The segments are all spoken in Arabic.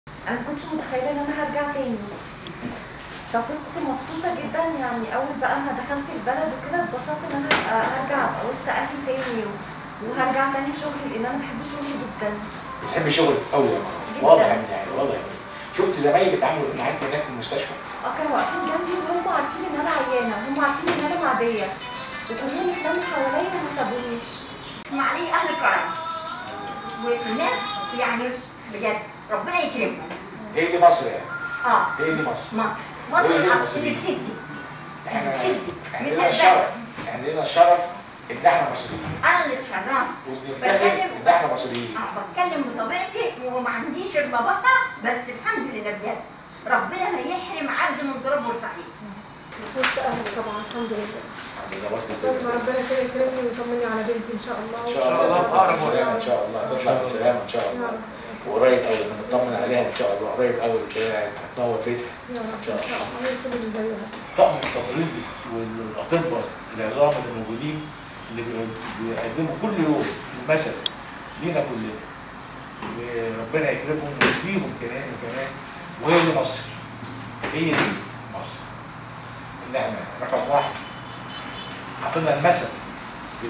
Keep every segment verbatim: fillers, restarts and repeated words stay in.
انا ما كنتش متخيله ان انا هرجع تاني، فكنت مبسوطه جدا. يعني اول بقى ما دخلت البلد وكده اتبسطت ان انا هبقى هرجع ابقى وسط اهلي تاني، وهرجع تاني شغلي لان انا بحب شغلي جدا. بتحبي شغلك قوي يا ماما، واضح يعني واضح. شفت زمايلك عملوا معاك هناك في المستشفى؟ اه كانوا واقفين جنبي وهم عارفين ان انا عيانه، وهم عارفين ان انا معديه، وكلهم اتلموا حواليا ما سابونيش. اسماعيليه اهل كرم والناس يعني بجد ربنا يكرمهم. هي دي مصر يعني. اه هي دي مصر. مصر مصر اللي بتدي. احنا احنا لنا الشرف احنا لنا الشرف ان احنا مصريين. انا اللي اتشرفت وبنفتخر ان احنا مصريين. اه بتكلم بطبيعتي وما عنديش الببطه، بس الحمد لله بجد ربنا ما يحرم عبد من تراب بورسعيد. وسط اهلي طبعا الحمد لله. ربنا كده يكرمني ويطمني على بنتي ان شاء الله. ان شاء الله اقرب سلامه ان شاء الله تطلع بالسلامه ان شاء الله. وقريب قوي بنطمن عليها ان شاء الله، قريب قوي كده هتنور بيتها ان شاء الله. الطقم التمريضي والاطباء العظام اللي موجودين اللي بيقدموا كل يوم المثل لينا كلنا، وربنا يكرمهم ويديهم كمان وكمان. وهي دي مصر، هي دي مصر اللي احنا رقم واحد حطينا المثل في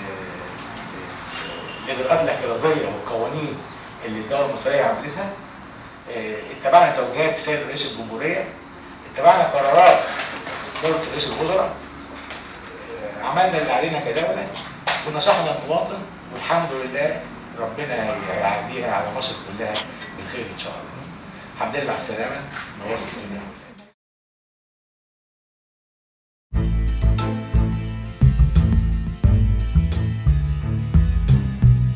الاجراءات الاحترازيه والقوانين اللي الدوله المصريه عملتها. اتبعنا توجيهات السيد رئيس الجمهوريه، اتبعنا قرارات دوله رئيس الوزراء، عملنا اللي علينا كدوله ونصحنا المواطن، والحمد لله ربنا يعديها على مصر كلها بالخير ان شاء الله. الحمد لله على السلامه، نورت الدنيا.